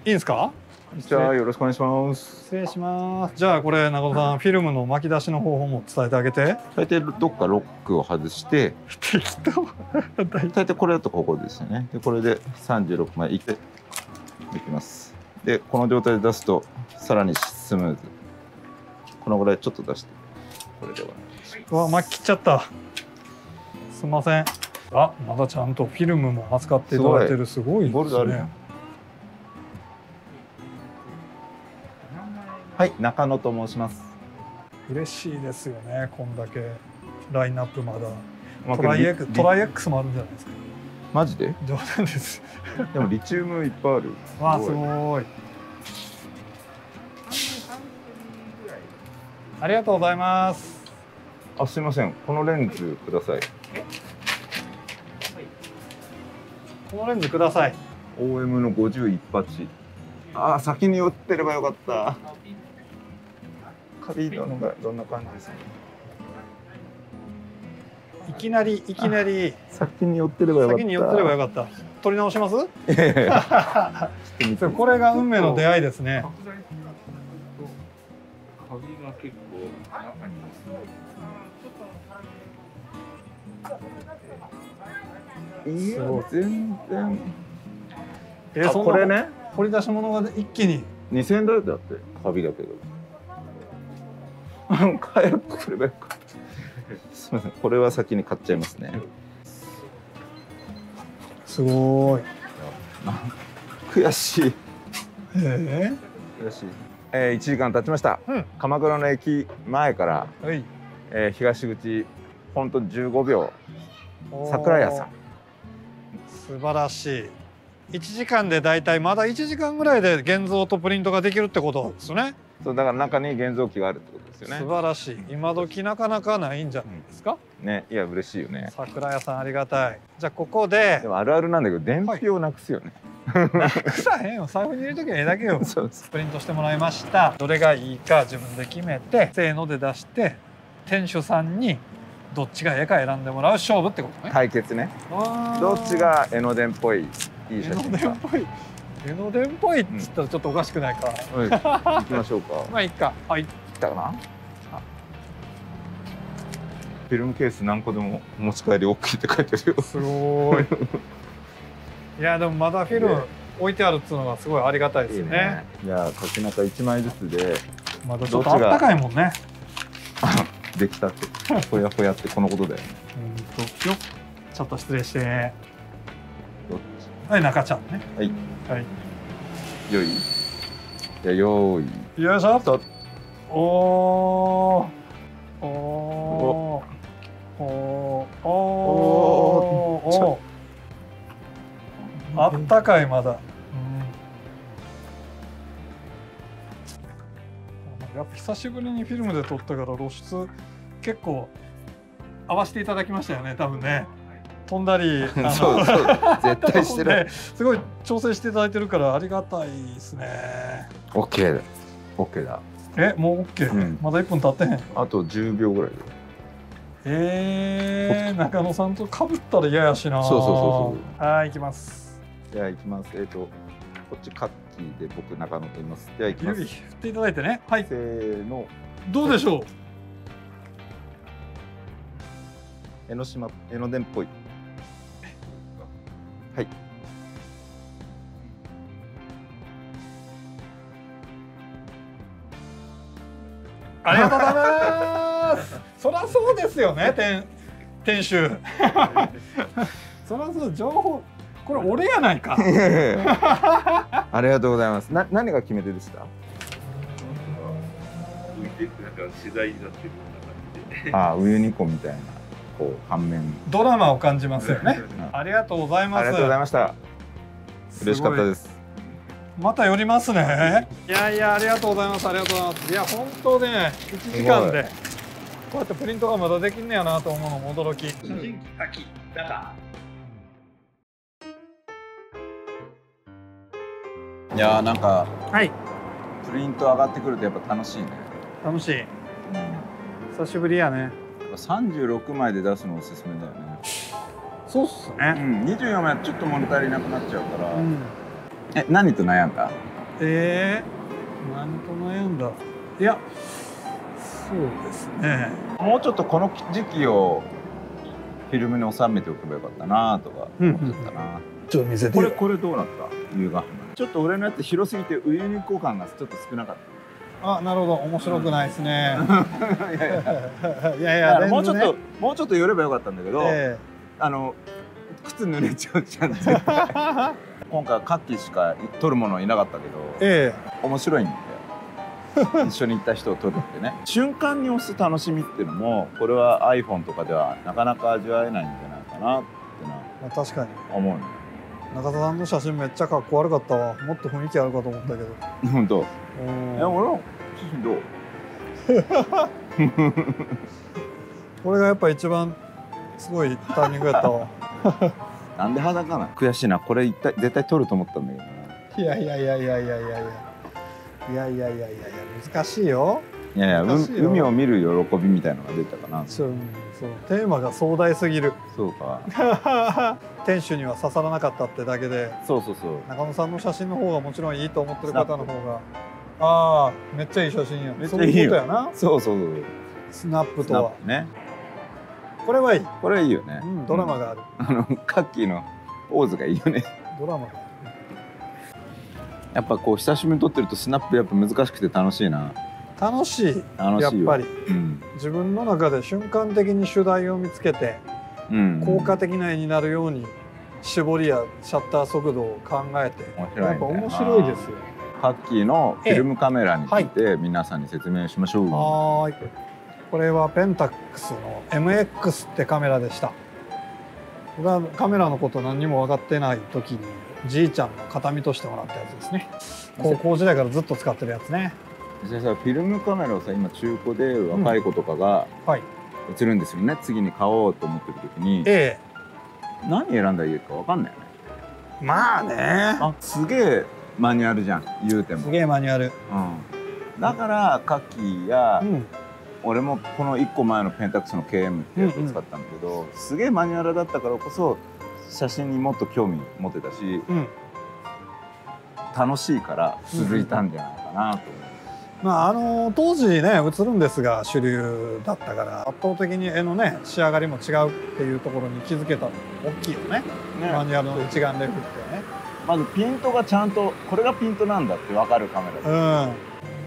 いいんですか？ じゃあよろしくお願いします。 失礼します。じゃあこれ中野さん、フィルムの巻き出しの方法も伝えてあげて。 大体どっかロックを外して適当。 大体これだとここですよね。でこれで36枚いっていきます。でこの状態で出すとさらにスムーズ。このぐらいちょっと出してこれではうわ、巻き切っちゃった。すいません。あ、まだちゃんとフィルムも扱っていただいてる。すごいですね。 はい、中野と申します。 嬉しいですよね。こんだけラインナップまだトライ X もあるんじゃないですか。 マジで？ 冗談です。 でもリチウムいっぱいある。 わあ、すごい。ありがとうございます。 あ、すいません。このレンズください。 このレンズください。 OM の51発。あ、先に寄ってればよかった。カビどんな感じですか？ いきなり先に寄ってればよかった。 先に寄ってればよかった。撮り直します？ いやいやこれが運命の出会いですね。 カビが結構中にいや全然。 そんなこれね、 掘り出し物が一気に 2000円だってカビだけど。早く来ればよかった。すみません、これは先に買っちゃいますね。 すごい。 悔しい。 悔しい。1時間経ちました。鎌倉の駅前から、東口本当に15秒。桜屋さん。 素晴らしい。1時間でだいたいまだ1時間ぐらいで現像とプリントができるってことですね。 そうだから中に現像機があるってことですよね。 素晴らしい。今時なかなかないんじゃないですか。 ね、いや嬉しいよね。 桜屋さんありがたい。じゃあここで。 でもあるあるなんだけど伝票をなくすよね。 なくさへんよ。財布に入れるときはええだけよ。プリントしてもらいました。どれがいいか自分で決めてせーので出して店主さんにどっちがええか選んでもらう勝負ってことね。 対決ね。どっちが江ノ電っぽいいい写真か。 江ノ電っぽいっつったらちょっとおかしくないか。 行きましょうか。 まあいいか。はい。 来たかな。フィルムケース何個でも持ち帰り OK って書いてるよ。 すごい。いやでもまだフィルム置いてあるっていうのがすごいありがたいですね。 じゃあ書き中1枚ずつで。 まだちょっとあったかいもんね。 できたってほやほやってこのことだよね。 よっ、ちょっと失礼して。はい、中ちゃんね。 はい。 はい。 よい。じゃあよーい。 よいしょ。おお。おお。おお。お。あったかいまだ。やっぱ久しぶりにフィルムで撮ったから露出結構合わせていただきましたよね。多分ね。飛んだりそう絶対してる。 すごい調整していただいてるからありがたいですね。 OK だ。OK だ。 もう OK、まだ1分経ってへん。あと10秒ぐらいで。中野さんと被ったら嫌やしな。そうはい、行きます。 じゃあ行きます。こっちカッキーで僕中野と言います。では行きます。 指振っていただいてね。はい。 せーの。 どうでしょう。 江ノ電っぽい。はい。 ありがとうございます。そりゃそうですよね、店主。そりゃそう、情報。これ俺やないか。 ありがとうございます。何が決め手でした？ 取材になってるような感じで。 ああ、ウユニコみたいな。反面ドラマを感じますよね。ありがとうございます。 ありがとうございました。嬉しかったです。 また寄りますね。いやいや、ありがとうございます。ありがとうございます。いや本当ね、1時間でこうやってプリントがまだできんねやなと思うのも驚き。写真機先だ。 いやなんかはいプリント上がってくるとやっぱ楽しいね。 楽しい。久しぶりやね。 36枚で出すのおすすめだよね。 そうっすね。 24枚ちょっと物足りなくなっちゃうから。何と悩んだ？ 何と悩んだ。いや、そうですね。 もうちょっとこの時期をフィルムに収めておけばよかったなとか思っちゃったな。 ちょっと見せてよ。 これどうなった？優雅浜。ちょっと俺のやつ広すぎてウユニ湖感がちょっと少なかった。 あ、なるほど、面白くないですね。 いやもうちょっと寄ればよかったんだけど、靴濡れちゃうじゃん。今回カキしか撮るものいなかったけど、面白いんだよ。一緒に行った人を撮るってね。瞬間に押す楽しみっていうのもこれは iPhone とかではなかなか味わえないんじゃないかなってな。 確かに思うね。 中田さんの写真めっちゃかっこ悪かったわ。もっと雰囲気あるかと思ったけど。 本当。俺の写真どう？ これがやっぱ一番すごいタイミングやったわ。 なんで裸なの？悔しいな。これ絶対撮ると思ったんだけどな。 いや難しいよ。 いやいや、海を見る喜びみたいのが出たかな。 そう、テーマが壮大すぎる。 そうか。 店主には刺さらなかったってだけで。 そう。 中野さんの写真の方がもちろんいいと思ってる方の方が。ああ、めっちゃいい写真や。 めっちゃいいよ。 そういうことやな。 そう。 スナップとは。 ね。 これはいい。 これはいいよね。 ドラマがある。 カッキーのポーズがいいよね。 ドラマが。 やっぱこう久しぶりに撮ってるとスナップやっぱ難しくて楽しいな。 楽しいやっぱり、自分の中で瞬間的に主題を見つけて、効果的な絵になるように絞りやシャッター速度を考えて、やっぱ面白いですよ。 カッキーのフィルムカメラについて皆さんに説明しましょう。 はい。これはペンタックスの MX ってカメラでした。僕はカメラのこと何にも分かってない時にじいちゃんの形見としてもらったやつですね。高校時代からずっと使ってるやつね。 実際さ、フィルムカメラをさ、今中古で若い子とかが映るんですよね。次に買おうと思ってる時に、何選んだらいいか分かんないよね。 まあね。 すげえマニュアルじゃん、言うても。 すげえマニュアル。 だからカッキーや、俺もこの1個前のペンタックスの KM ってやつを使ったんだけど、すげえマニュアルだったからこそ写真にもっと興味持てたし、楽しいから続いたんじゃないかなと思う。 まあ当時ね映るんですが主流だったから圧倒的に絵のね仕上がりも違うっていうところに気づけたの大きいよね。マニュアルの一眼レフってね。 まずピントがちゃんとこれがピントなんだって分かるカメラです。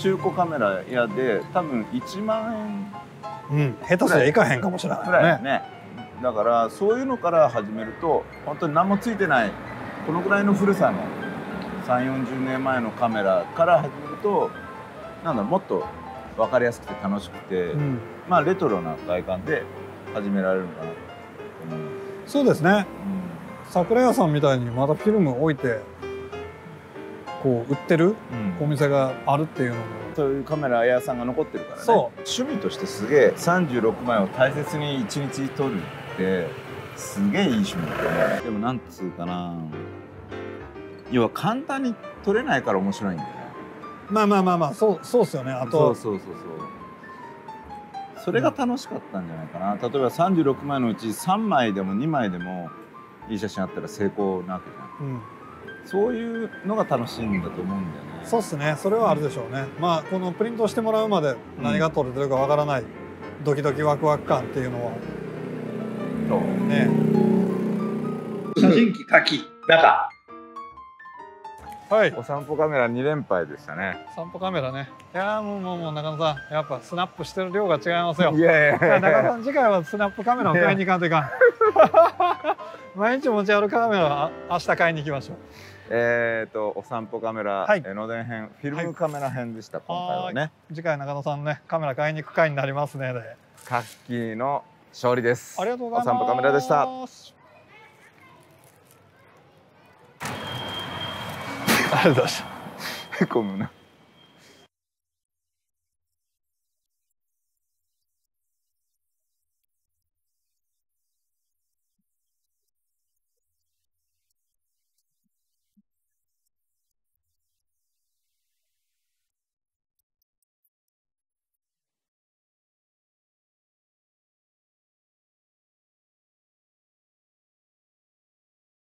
中古カメラ屋で多分1万円下手すりゃいかへんかもしれないね。 だからそういうのから始めると本当に何もついてないこのぐらいの古さの3、40年前のカメラから始めるとなんだもっと分かりやすくて楽しくて、まあレトロな外観で始められるのかなと思う。 そうですね。桜屋さんみたいにまだフィルム置いてこう売ってるお店があるっていうのも、 そういうカメラ屋さんが残ってるからね。趣味としてすげえ36枚を大切に1日撮るってすげえいい趣味だよね。でもなんつうかな、要は簡単に撮れないから面白いんだよね。まあそうっすよね。あとそれが楽しかったんじゃないかな。例えば36枚のうち3枚でも2枚でもいい写真あったら成功なわけじゃん。そういうのが楽しいんだと思うんだよね。 そうっすね。それはあるでしょうね。まあこのプリントしてもらうまで何が撮れてるかわからないドキドキワクワク感っていうのはね。写真機書き中。はい。 お散歩カメラ2連敗でしたね。 散歩カメラね。いやもう中野さんやっぱスナップしてる量が違いますよ。 いや中野さん次回はスナップカメラを買いに行かんといかん。毎日持ち歩くカメラは明日買いに行きましょう。 お散歩カメラ、江ノ電編フィルムカメラ編でした、今回はね。次回中野さんねカメラ買いに行く回になりますね。 カッキーの勝利です。 ありがとうございます。 お散歩カメラでした。 ありがとうございました。 へこむな。